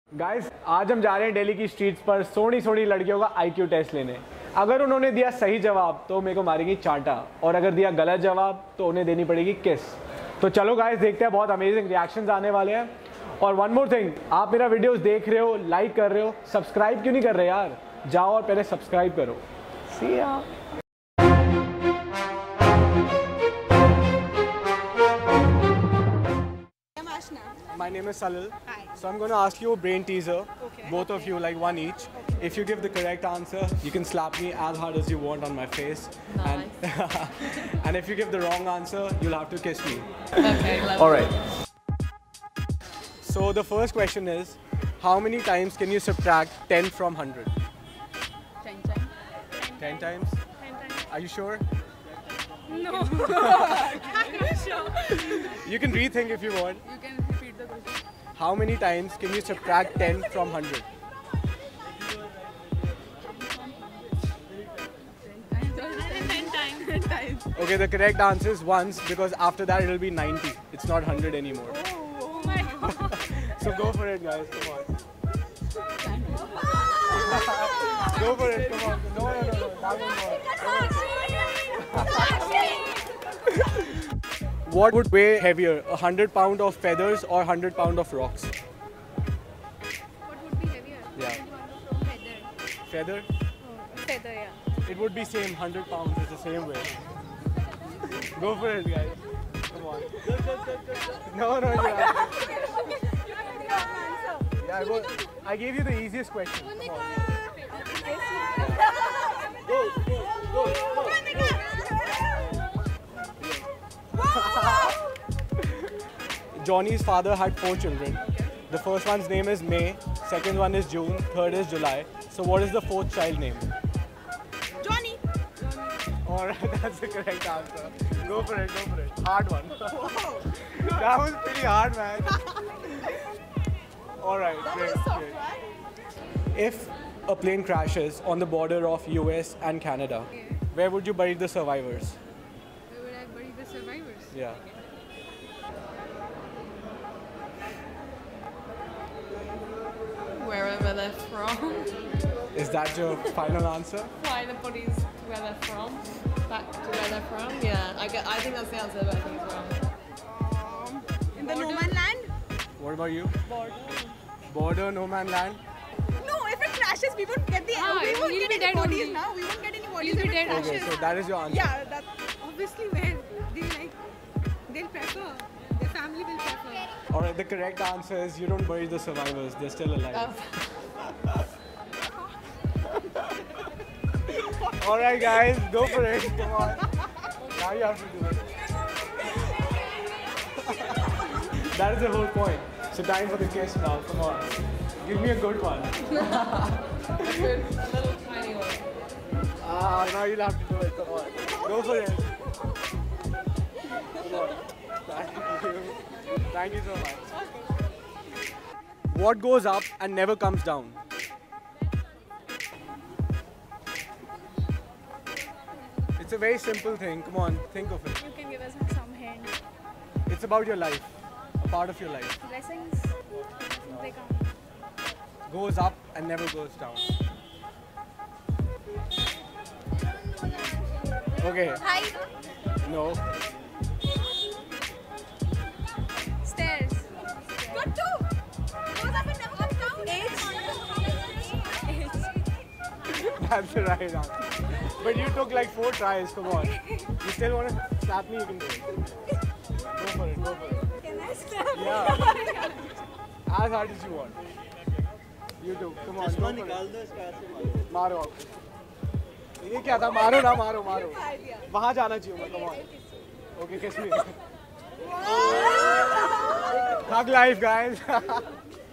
Guys आज हम जा रहे हैं दिल्ली की स्ट्रीट्स पर सोनी सोनी लड़कियों का आईक्यू टेस्ट लेने। अगर उन्होंने दिया सही जवाब तो मेरे को मारेगी चांटा, और अगर दिया गलत जवाब तो उन्हें देनी पड़ेगी किस। तो चलो गाइस देखते हैं, बहुत अमेजिंग रिएक्शंस आने वाले हैं। और वन मोर थिंग, आप मेरा वीडियोस देख रहे हो, लाइक कर रहे हो, सब्सक्राइब क्यों नहीं कर रहे यार? जाओ और पहले सब्सक्राइब करो। सी या। My name is Salil. Hi. So I'm going to ask you a brain teaser, Okay. both of you, like one each. Okay. If you give the correct answer, you can slap me as hard as you want on my face. Nice. And if you give the wrong answer, you'll have to kiss me. Okay, love All right. So the first question is, how many times can you subtract 10 from 100? 10 times. 10 times? 10 times. Are you sure? No. I'm not sure. You can rethink if you want. You can repeat the question. How many times can you subtract 10 from 100? 10 times. 10 times. Okay, the correct answer is once, because after that it'll be 90. It's not 100 anymore. Oh my god. So go for it, guys. Come on. Go for it. Come on. No. That one more. What would weigh heavier, 100 pound of feathers or 100 pound of rocks? What would be heavier? Yeah. Feather. Feather? Feather, yeah. It would be same. 100 pounds is the same way. Go for it, guys. Come on. No. Yeah, I gave you the easiest question. Come on. Go. Johnny's father had 4 children. The first one's name is May, second one is June, third is July. So what is the fourth child name? Johnny. Alright, that's the correct answer. Go for it. Hard one. That was pretty hard, man. Alright, great. If a plane crashes on the border of US and Canada, where would you bury the survivors? Where would I bury the survivors? Yeah. Wherever they're from. Is that your final answer? Why the bodies where they're from? Back to where they're from? Yeah, I think that's the answer, but I think it's wrong. In the no man land? What about you? Border. Border, no man land? No, if it crashes, we won't get the. Ah, we won't he'll get be any dead bodies only. now. We won't get any bodies He'll if be it dead only. Okay, crashes. so that is your answer. Yeah, that obviously where they'll prefer. Their family will prefer. Alright, the correct answer is you don't bury the survivors, they're still alive. Alright guys, go for it. Come on. Now you have to do it. That is the whole point. So time for the kiss now, come on. Give me a good one. Good. A little tiny one. Now you'll have to do it, come on. Go for it. Come on. Thank you so much. What goes up and never comes down? It's a very simple thing. Come on, think of it. You can give us some hint. It's about your life, a part of your life. Blessings. They come. Goes up and never goes down. Okay, Hi. no. Stairs. Good too. Goes up and never comes down. Age. That's the right answer. But you took like 4 tries, come on. You still want to slap me, you can do it. Go for it. Can I slap? Yeah. As hard as you want. You do. Come on. Go for it. मारो आप. ये क्या था? मारो ना मारो. वहाँ जाना चाहिए मैं. Come on. Okay, kiss me. Hug life, guys.